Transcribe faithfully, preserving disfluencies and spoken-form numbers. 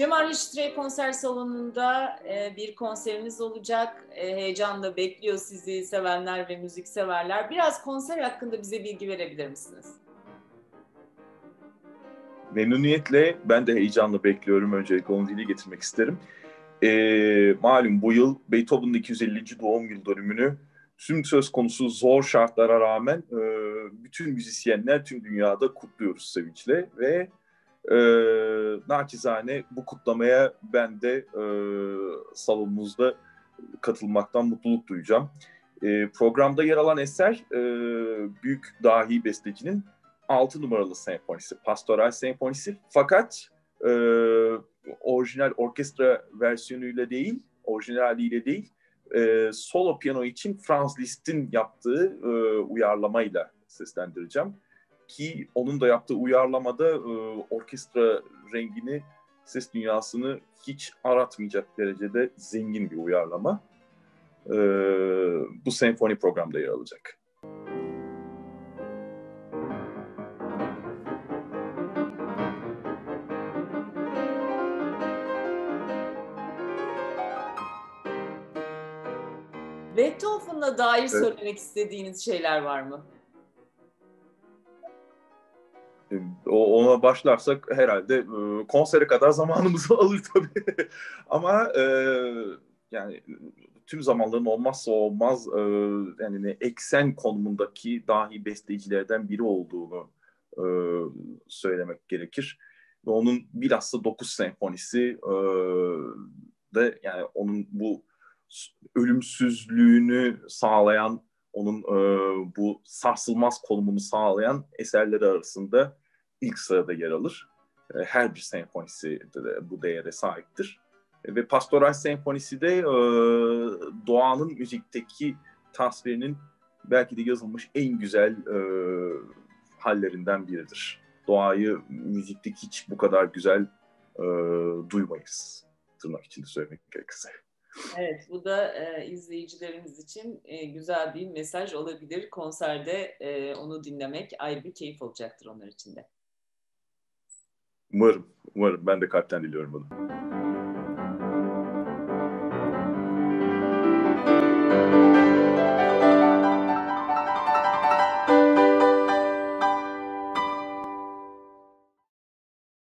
Cemal Reşit konser salonunda e, bir konseriniz olacak. E, heyecanla bekliyor sizi sevenler ve müzik severler. Biraz konser hakkında bize bilgi verebilir misiniz? Memnuniyetle, ben de heyecanla bekliyorum. Öncelikle onu dile getirmek isterim. E, malum bu yıl Beethoven'ın iki yüz ellinci doğum yıl dönümünü tüm söz konusu zor şartlara rağmen e, bütün müzisyenler tüm dünyada kutluyoruz sevinçle ve e, naçizane bu kutlamaya ben de e, salonumuzda katılmaktan mutluluk duyacağım. E, programda yer alan eser e, büyük dahi bestecinin altı numaralı senfonisi, Pastoral Senfonisi. Fakat e, orijinal orkestra versiyonuyla değil, orijinaliyle değil, e, solo piyano için Franz Liszt'in yaptığı e, uyarlamayla seslendireceğim. Ki onun da yaptığı uyarlamada e, orkestra rengini, ses dünyasını hiç aratmayacak derecede zengin bir uyarlama. E, bu senfoni programda yer alacak. Beethoven'a dair Evet. söylemek istediğiniz şeyler var mı? O, ona başlarsak herhalde e, konsere kadar zamanımızı alır tabii. Ama e, yani tüm zamanların olmazsa olmaz e, yani eksen konumundaki dahi bestecilerden biri olduğunu e, söylemek gerekir. Ve onun bilhassa dokuz senfonisi e, de yani onun bu ölümsüzlüğünü sağlayan, onun e, bu sarsılmaz konumunu sağlayan eserleri arasında ilk sırada yer alır. E, her bir senfonisi de bu değere sahiptir. E, ve Pastoral Senfonisi de e, doğanın müzikteki tasvirinin belki de yazılmış en güzel e, hallerinden biridir. Doğayı müzikte hiç bu kadar güzel e, duymayız. Tırnak içinde söylemek gerekirse. Evet, bu da e, izleyicilerimiz için e, güzel bir mesaj olabilir. Konserde e, onu dinlemek ayrı bir keyif olacaktır onlar için de. Umarım, umarım. Ben de kalpten diliyorum bunu.